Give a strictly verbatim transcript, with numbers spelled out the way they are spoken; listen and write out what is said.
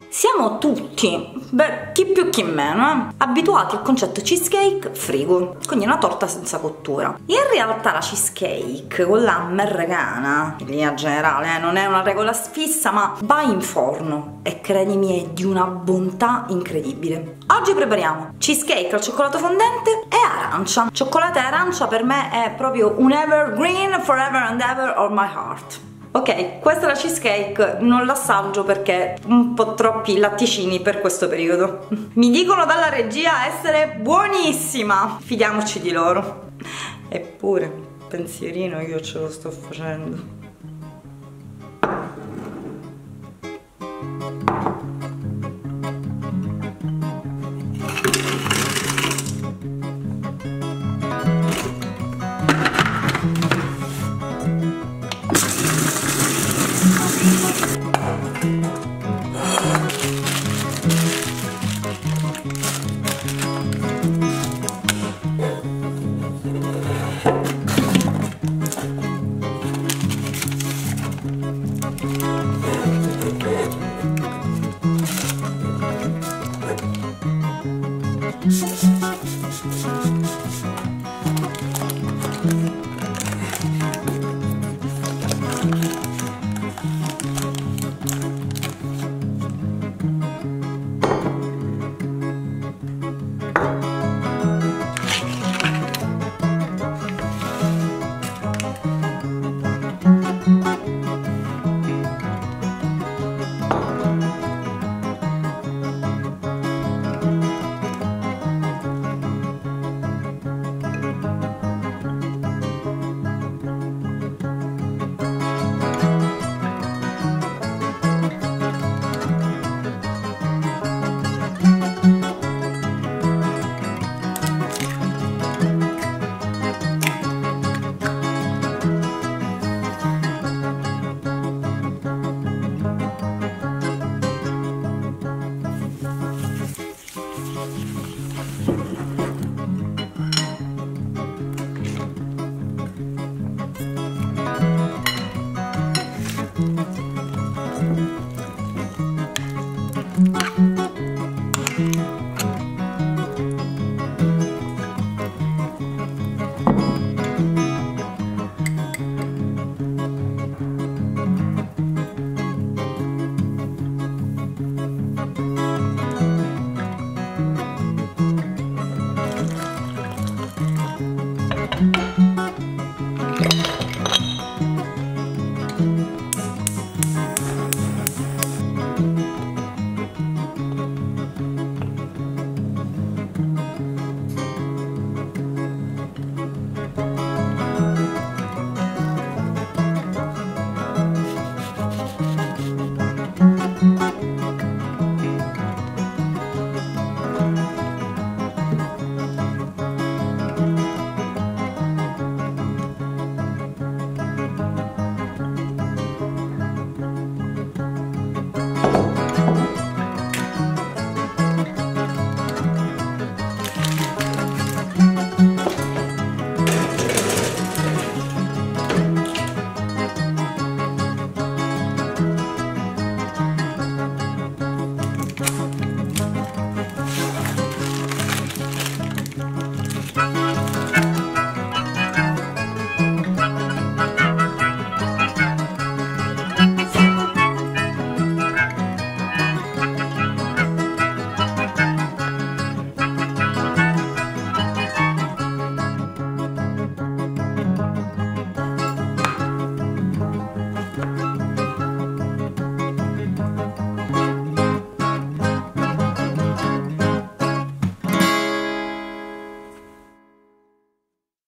Siamo tutti, beh, chi più chi meno, eh, abituati al concetto cheesecake frigo, quindi una torta senza cottura. In realtà la cheesecake con l'americana, in linea generale, eh, non è una regola fissa, ma va in forno e credimi è di una bontà incredibile. Oggi prepariamo cheesecake al cioccolato fondente e arancia. Cioccolata e arancia per me è proprio un evergreen forever and ever of my heart. Ok, questa è la cheesecake, non l'assaggio perché un po' troppi latticini per questo periodo. Mi dicono dalla regia essere buonissima, fidiamoci di loro. Eppure, pensierino io ce lo sto facendo.